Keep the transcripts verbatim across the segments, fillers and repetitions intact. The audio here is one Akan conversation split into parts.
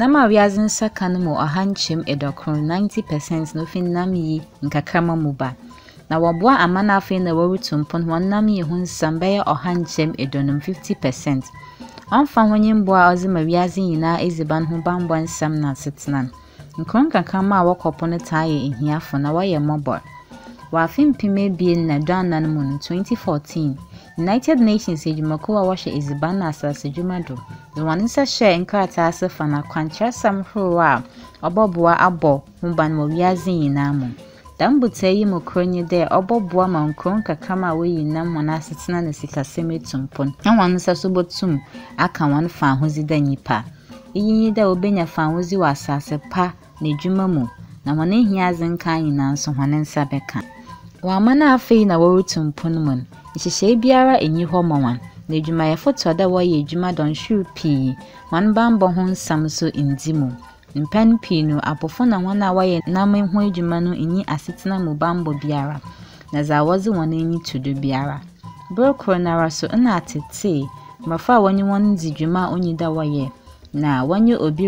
Na ma wiazen saka no mo ohanchem edokron ninety percent no finnam yi nkakrama mu ba. Na waboa amana afi na warutumpon wonnam yi hu nsam be ohanchem edonum fifty percent. Onfa honyimboa ozima wiazen yina eziban ho bambo nsam na setnan. Nkron kakrama a wakopo no taye ehiafo na waye mobor. Wa fimpime bien na dwanan mu twenty fourteen. United Nations ejumako wa washe eziban na asase jumado. The one nsa share nkrata asefa na kwankyerɛ sam horowa oboboa abo humban mo wiazen yina mu. Dambuta yi mo kronye de oboboa ma nkron kakrama we yinam mo na asetena na sikasem etumpon. Na wan nsa so botum aka wan fa ahozi da nyipa. Iyinyi da obenya fa ahozi wa asase pa na ejuma mu na wan ehiaze nka yina nso hwan nsa beka. Wa mana afei na worutumpon mun. Ihyehyɛ biara enyi ho mawan. Na ejuma ye foto da wo ye ejuma don hwu pi wan bambo ho nsam so indimu mpan pi no apofo na wana wa ye nam ho ejuma no enyi asetena mu bambo biara na za wozi won enyi tudo biara brokro na raso na atete mafa wonyi won di djuma onyi da wo ye na wonye obi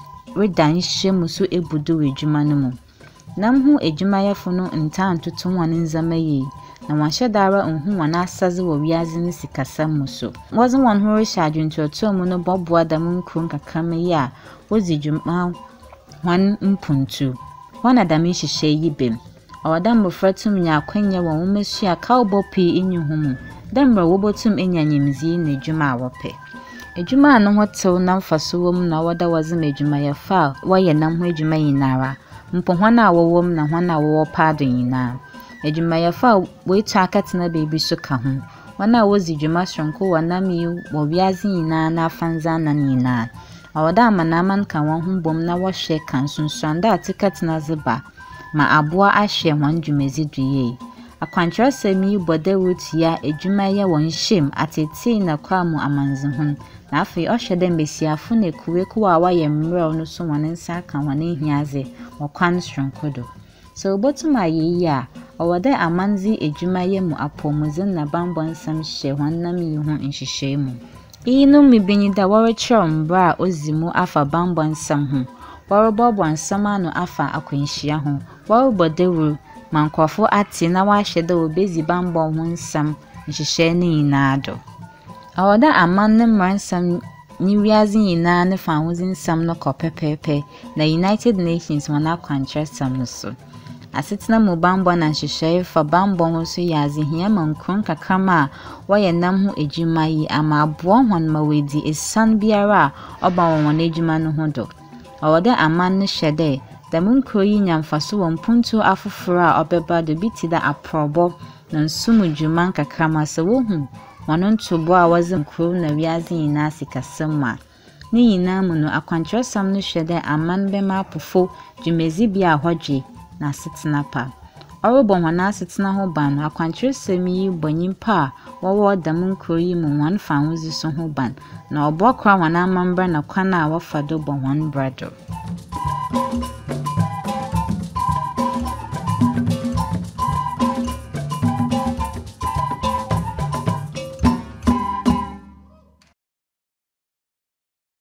redan hyemu so ebudo ejuma no mu nam ho ejuma yefo no ntantoto won nzama yi na wanhye dara unhu wana asaze wo wiaze ni sikasam muso wazi won ho rehadu ntoto mu no boboa da mu nkron kakama yi a wozi djuma wan mpuntu wana da mi hyehyɛ yi bem awada mbofratum nya akwanya wo mesua cowboy pi inyu mu demra wobotum enya nyimzi na djuma awope ejuma no hotew na mfaso wom na wada wazi ma ejuma ya fa waye nam ho ejuma yinara mpo hwana awowom na hwana awowo paado yina ejuma ya fa weitu akatena bebi so ka ho wana wozi djuma shonko wanami wo wiazi yina na afanza na yina awada amanaman kan won ho bom na wo hwe kan sunsuanda atikatena zeba ma aboa ahye hwan dwumezi duye akwankyerɛ sami bode rutia ejuma ya won shem atete na kwamu amanze ho na afei ohwe de mbesiafo na kuwe kuwa waye mmerɛw no so wan nsa kan wan ehiaze wakwan shronkodo so botum ayeyi a awada amanzi ejuma ya mu apomuzin na bambo nsam hye hwan nam yi ho nhyehyɛ mu inu mibinyi da wɔrekyerɛ mbra ozimu afa bambo nsam ho wɔrebɔbɔ nsam ano afa akwanhyia ho wɔrebɔdewuru mankɔfo ate na wahye da obezi bambo ho nsam nhyehyɛ ne nyinaa do awada aman ne mransam ni wiazi nyinaa ne fa ho nsam no kɔpɛpɛpɛ na United Nations wana kwankyerɛ sam no so asetena mu bambo na nhyehyɛ fa bambo ho so ya azehia mankron kakama wɔyɛ nam ho ejuma yi ama aboa hwan ma wedi esan biara oba wɔn ejuma no ho do awada aman ne hyɛde da munkro yi nyamfaso wɔ mpuntu afoforo a obeba do bitida aprobo na nsumu djuma kakama se wo hu wɔn ntobo a wɔze nkro na wiaze nyina sikasema ne nyina mu no akwankyerɛ sam no hyɛde aman bema apofo djumezi bia hodwe na setena pa ɔrebɔ hwan asetena ho ban no akwankyerɛ sam yi bɔnyimpa a wɔwɔ da munkro yi mu hwan fa ho zi so ho ban na ɔbɔ kra hwan amambra na kwana a wɔfa do bɔ hwan brado.